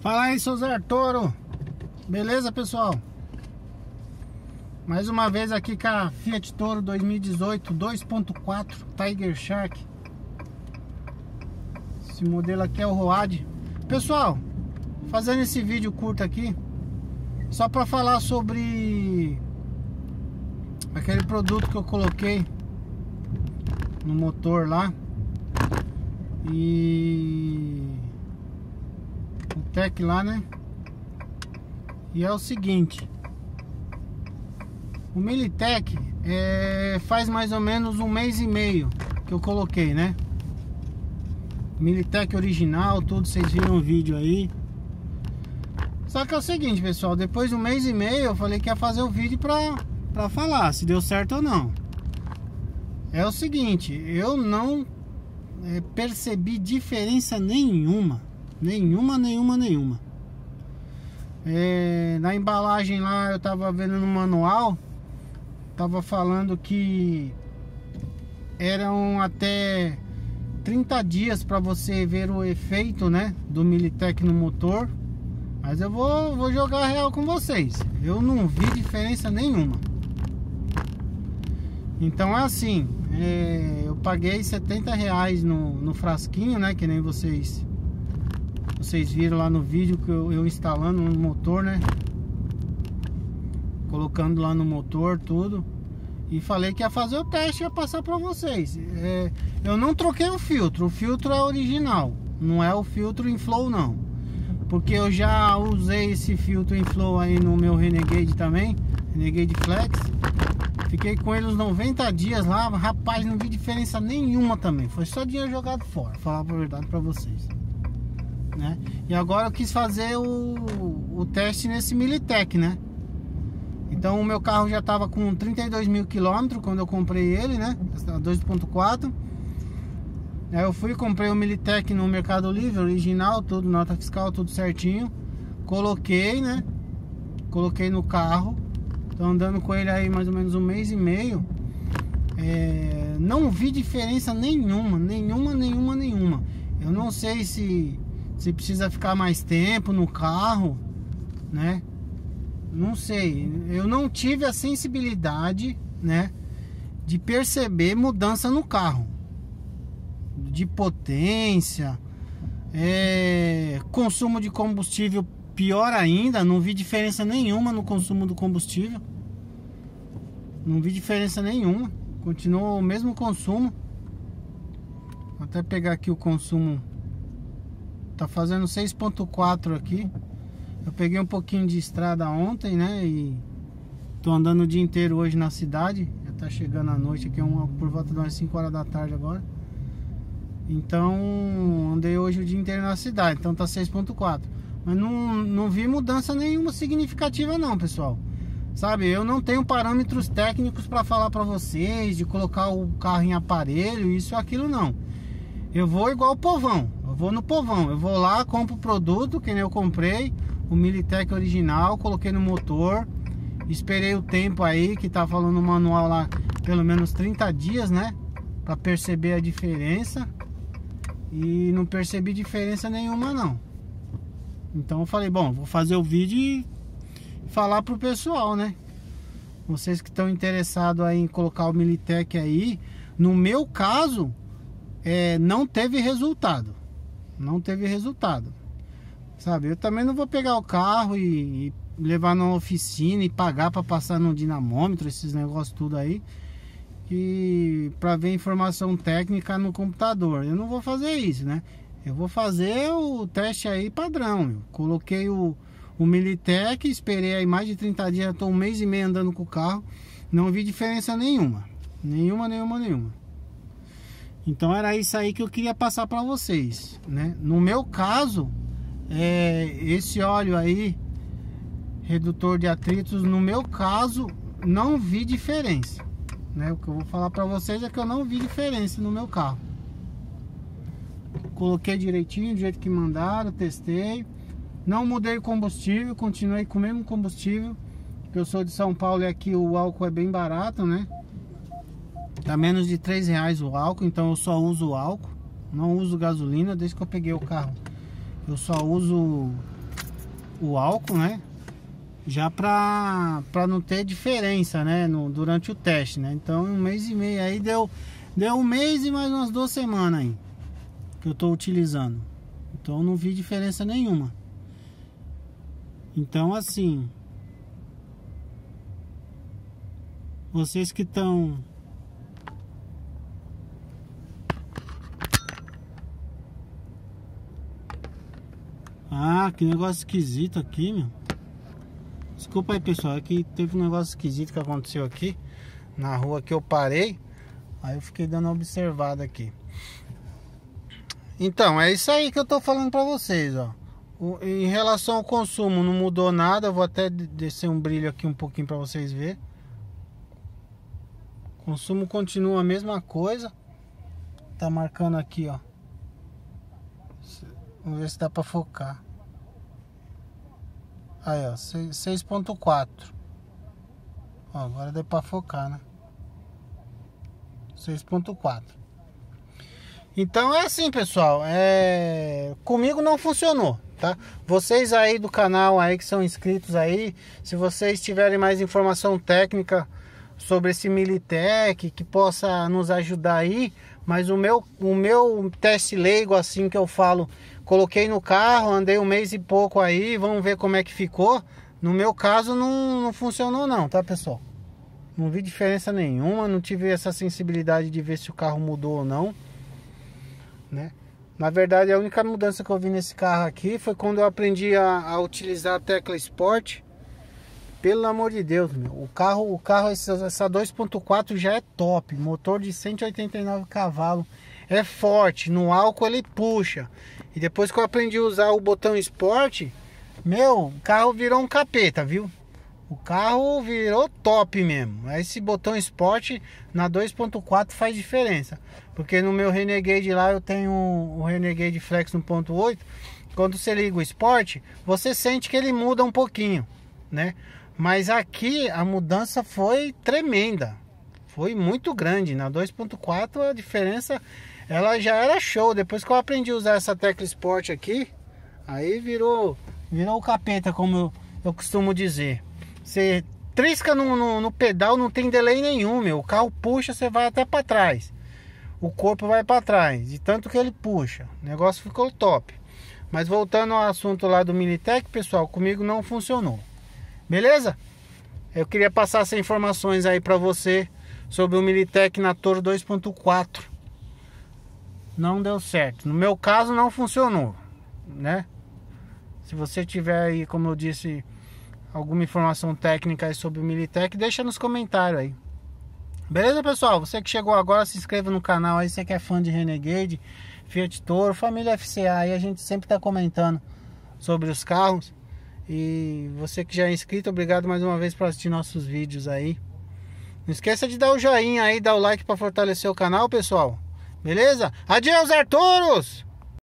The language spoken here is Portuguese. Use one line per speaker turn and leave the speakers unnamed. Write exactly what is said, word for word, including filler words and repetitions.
Fala aí, seu Zé Toro. Beleza, pessoal? Mais uma vez aqui com a Fiat Toro dois mil e dezoito dois ponto quatro Tiger Shark. Esse modelo aqui é o Road. Pessoal, fazendo esse vídeo curto aqui só para falar sobre aquele produto que eu coloquei no motor lá e o Tech lá, né? E é o seguinte, o Militech é, faz mais ou menos um mês e meio que eu coloquei, né? Militech original, tudo, vocês viram o vídeo aí. Só que é o seguinte, pessoal, depois de um mês e meio eu falei que ia fazer o vídeo pra, pra falar se deu certo ou não. É o seguinte, eu não é, percebi diferença nenhuma. Nenhuma, nenhuma, nenhuma. É, na embalagem lá eu tava vendo no manual, tava falando que eram até trinta dias para você ver o efeito, né, do Militech no motor. Mas eu vou, vou jogar real com vocês. Eu não vi diferença nenhuma. Então é assim, é, eu paguei setenta reais no, no frasquinho, né, que nem vocês Vocês viram lá no vídeo que eu, eu instalando no motor, né? Colocando lá no motor tudo. E falei que ia fazer o teste e ia passar pra vocês. É, eu não troquei o filtro. O filtro é original. Não é o filtro Inflow não. Porque eu já usei esse filtro Inflow aí no meu Renegade também. Renegade Flex. Fiquei com ele uns noventa dias lá. Rapaz, não vi diferença nenhuma também. Foi só dinheiro jogado fora. Falar a verdade pra vocês. Né? E agora eu quis fazer o, o teste nesse Militech, né? Então o meu carro já estava com trinta e dois mil quilômetros quando eu comprei ele, né? dois ponto quatro. Aí eu fui e comprei o Militech no Mercado Livre, original, tudo, nota fiscal, tudo certinho. Coloquei, né? Coloquei no carro. Tô andando com ele aí mais ou menos um mês e meio. É, não vi diferença nenhuma, nenhuma, nenhuma, nenhuma. Eu não sei se se precisa ficar mais tempo no carro, né? Não sei. Eu não tive a sensibilidade, né, de perceber mudança no carro, de potência, é, consumo de combustível pior ainda. Não vi diferença nenhuma no consumo do combustível. Não vi diferença nenhuma. Continua o mesmo consumo. Vou até pegar aqui o consumo. Tá fazendo seis ponto quatro aqui. Eu peguei um pouquinho de estrada ontem, né? E tô andando o dia inteiro hoje na cidade. Já tá chegando a noite aqui, uma, por volta das cinco horas da tarde agora. Então andei hoje o dia inteiro na cidade. Então tá seis ponto quatro. Mas não, não vi mudança nenhuma significativa não, pessoal. Sabe, eu não tenho parâmetros técnicos para falar para vocês de colocar o carro em aparelho, isso ou aquilo não. Eu vou igual o povão. Eu vou no povão, eu vou lá, compro o produto que nem eu comprei, o Militech original, coloquei no motor, esperei o tempo aí que tá falando no manual lá, pelo menos trinta dias, né, pra perceber a diferença, e não percebi diferença nenhuma não. Então eu falei, bom, vou fazer o vídeo e falar pro pessoal, né, vocês que estão interessados aí em colocar o Militech aí. No meu caso, é, não teve resultado. Não teve resultado, sabe? Eu também não vou pegar o carro e, e levar na oficina e pagar para passar no dinamômetro, esses negócios tudo aí, e para ver informação técnica no computador. Eu não vou fazer isso, né? Eu vou fazer o teste aí padrão. Eu coloquei o, o Militech, esperei aí mais de trinta dias, estou um mês e meio andando com o carro, não vi diferença nenhuma, nenhuma, nenhuma, nenhuma. Então era isso aí que eu queria passar para vocês, né? No meu caso, é, esse óleo aí, redutor de atritos, no meu caso, não vi diferença, né? O que eu vou falar para vocês é que eu não vi diferença no meu carro. Coloquei direitinho, do jeito que mandaram, testei. Não mudei o combustível, continuei com o mesmo combustível. Porque eu sou de São Paulo e aqui o álcool é bem barato, né? Tá menos de três reais o álcool, então eu só uso o álcool. Não uso gasolina, desde que eu peguei o carro. Eu só uso o álcool, né? Já pra, pra não ter diferença, né? No, durante o teste, né? Então um mês e meio aí deu, deu um mês e mais umas duas semanas aí que eu tô utilizando. Então não vi diferença nenhuma. Então assim, vocês que estão Ah, que negócio esquisito aqui, meu. Desculpa aí, pessoal, é que teve um negócio esquisito que aconteceu aqui na rua que eu parei. Aí eu fiquei dando uma observada aqui. Então, é isso aí que eu tô falando pra vocês, ó. O, em relação ao consumo, não mudou nada. Eu vou até descer um brilho aqui um pouquinho pra vocês verem. O consumo continua a mesma coisa. Tá marcando aqui, ó. Vamos ver se dá pra focar. Aí, ó, seis ponto quatro. Ó, agora deu pra focar, né? seis ponto quatro. Então é assim, pessoal. É... Comigo não funcionou, tá? Vocês aí do canal aí que são inscritos aí, se vocês tiverem mais informação técnica sobre esse Militech que possa nos ajudar aí, mas o meu, o meu teste leigo, assim que eu falo, coloquei no carro, andei um mês e pouco aí, vamos ver como é que ficou. No meu caso não, não funcionou não, tá, pessoal? Não vi diferença nenhuma, não tive essa sensibilidade de ver se o carro mudou ou não, né? Na verdade, a única mudança que eu vi nesse carro aqui foi quando eu aprendi a, a utilizar a tecla Sport. Pelo amor de Deus, meu. O carro, o carro essa dois ponto quatro já é top. Motor de cento e oitenta e nove cavalos. É forte. No álcool ele puxa. E depois que eu aprendi a usar o botão Sport, meu, o carro virou um capeta, viu? O carro virou top mesmo. Esse botão Sport na dois ponto quatro faz diferença. Porque no meu Renegade lá eu tenho o Renegade Flex um ponto oito. Quando você liga o Sport, você sente que ele muda um pouquinho, né? Mas aqui a mudança foi tremenda. Foi muito grande. Na dois ponto quatro a diferença ela já era show. Depois que eu aprendi a usar essa tecla Sport aqui, aí virou virou o capeta, como eu, eu costumo dizer. Você trisca no, no, no pedal, não tem delay nenhum, meu. O carro puxa, você vai até para trás. O corpo vai para trás, de tanto que ele puxa. O negócio ficou top. Mas voltando ao assunto lá do Militech, pessoal, comigo não funcionou. Beleza? Eu queria passar essas informações aí para você sobre o Militech na Toro dois ponto quatro. Não deu certo. No meu caso não funcionou, né? Se você tiver aí, como eu disse, alguma informação técnica aí sobre o Militech, deixa nos comentários aí. Beleza, pessoal? Você que chegou agora, se inscreva no canal aí, você que é fã de Renegade, Fiat Toro, família F C A aí, a gente sempre tá comentando sobre os carros. E você que já é inscrito, obrigado mais uma vez por assistir nossos vídeos aí. Não esqueça de dar o joinha aí, dar o like para fortalecer o canal, pessoal. Beleza? Adeus, Arturos!